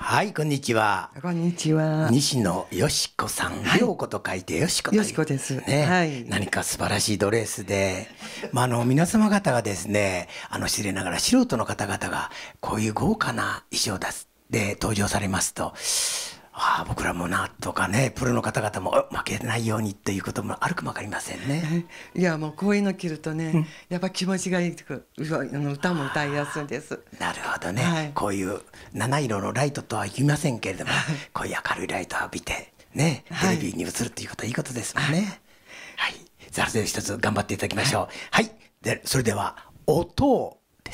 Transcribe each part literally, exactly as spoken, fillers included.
はい、こんにちは。 こんにちは。 西野よしこさん、ようこと書いてよしこと。 よしこです。 ね、 はい。 何か素晴らしいドレスで、まあ、あの皆様方がですね、あの失礼ながら素人の方々がこういう豪華な衣装で登場されますと、ああ僕らもなとかね、プロの方々も負けないようにということもあるかもわかりませんね。 いやもうこういうの着るとね、うん、やっぱ気持ちがいいとか、歌も歌いやすいんです。 なるほどね、 はい、 こういう七色のライトとは言いませんけれども、はい、こういう明るいライトを浴びてね、テレビに映るということはいいことですもんね。はい、それで一つ頑張っていただきましょう。はい、はい、でそれでは音です。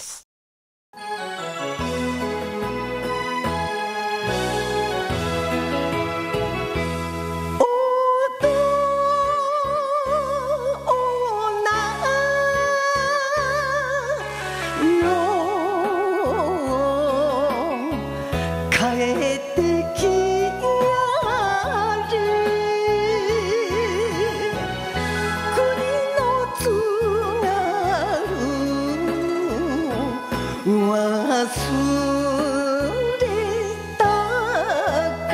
忘れたか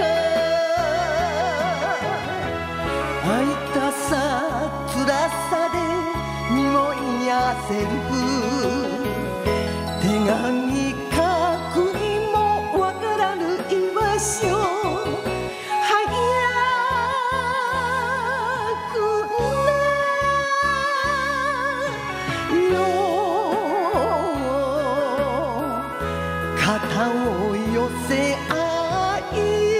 会いたさ辛さで身も癒せる手紙書くにもわからぬ居場所肩を寄せ合い